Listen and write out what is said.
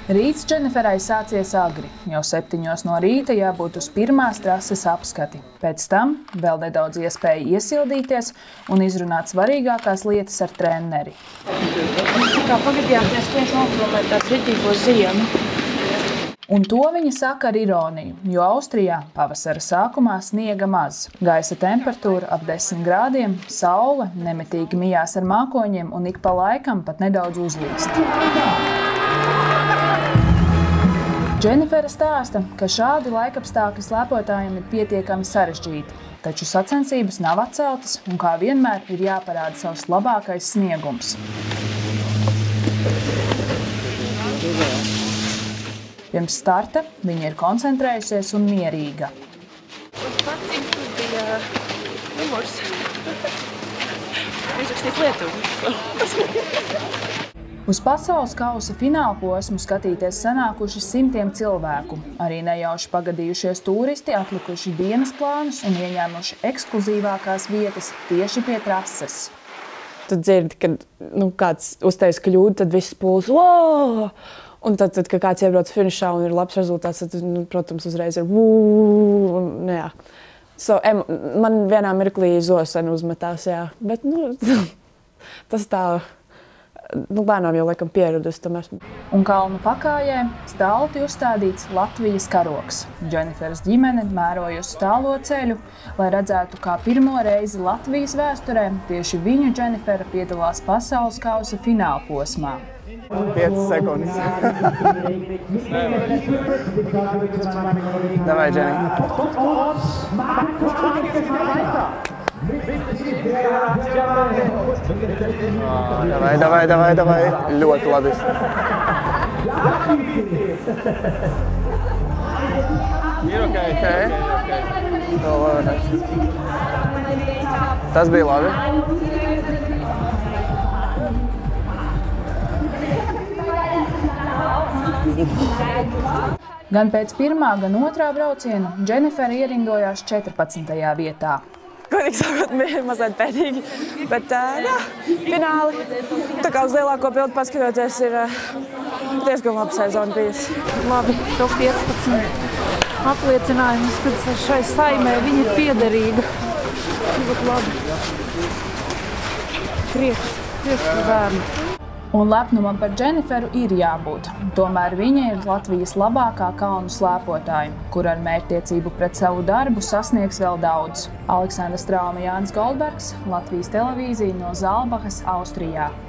Rīts Dženiferai sācies agri, jau 7 no rīta jābūt uz pirmās trases apskati. Pēc tam vēl nedaudz iespēja iesildīties un izrunāt svarīgākās lietas ar treneri. Kā pagadījāmies tieši nokromēt tādu ritīgo ziemu. Un to viņa saka ar ironiju, jo Austrijā pavasara sākumā sniega maz. Gaisa temperatūra ap 10 grādiem, saule nemitīgi mijās ar mākoņiem un ik pa laikam pat nedaudz uzlīst. Dženifera stāsta, ka šādi laikapstākļi slēpotājiem ir pietiekami sarežģīti, taču sacensības nav atceltas un kā vienmēr ir jāparāda savs labākais sniegums. Pirms starta viņa ir koncentrējusies un mierīga. Pats bija humors. Izrakstīt Lietuvu. Uz pasaules kausa fināla posmu skatīties sanākuši simtiem cilvēku. Arī nejauši pagadījušies turisti atlikuši dienas plānus un ieņēmuši ekskluzīvākās vietas tieši pie trases. Tu dzirdi, kad kāds uztaisa kļūdu, tad viss pūls. Wow! Un tad, kad kāds iebrauc finišā un ir labs rezultāts, tad, protams, uzreiz ir jā. Man vienā mirklī zosen uzmetās, jā. Bet, tas tā, lēnām jau laikam pieradus tam esmu. Un kalnu pakājē stalti uzstādīts Latvijas karogs. Dženiferas ģimene mērojusi tālo ceļu, lai redzētu, kā pirmo reizi Latvijas vēsturē tieši viņu Dženifera piedalās pasaules kausa fināla posmā. 5 sekundes. Davai, Dženi. Davai. Ļoti labi. Ir okay. Tas bija labi. Gan pēc pirmā, gan otrā brauciena Dženifera ierindojās 14. vietā. Godīgi sakot, bija mazliet pēdīgi, bet fināli. Tā kā uz lielāko bildi paskatoties, ir diezgan laba sezona bijusi. Labi, top 15 apliecinājums, kad šai saimē viņa ir piederīga. Ļoti labi. Prieks par bērnu. Un lepnumam par Dženiferu ir jābūt. Tomēr viņa ir Latvijas labākā kalnu slēpotāja, kur ar mērķtiecību pret savu darbu sasniegs vēl daudz. Aleksandra Straume, Jānis Goldbergs, Latvijas televīzija no Zālbahas, Austrijā.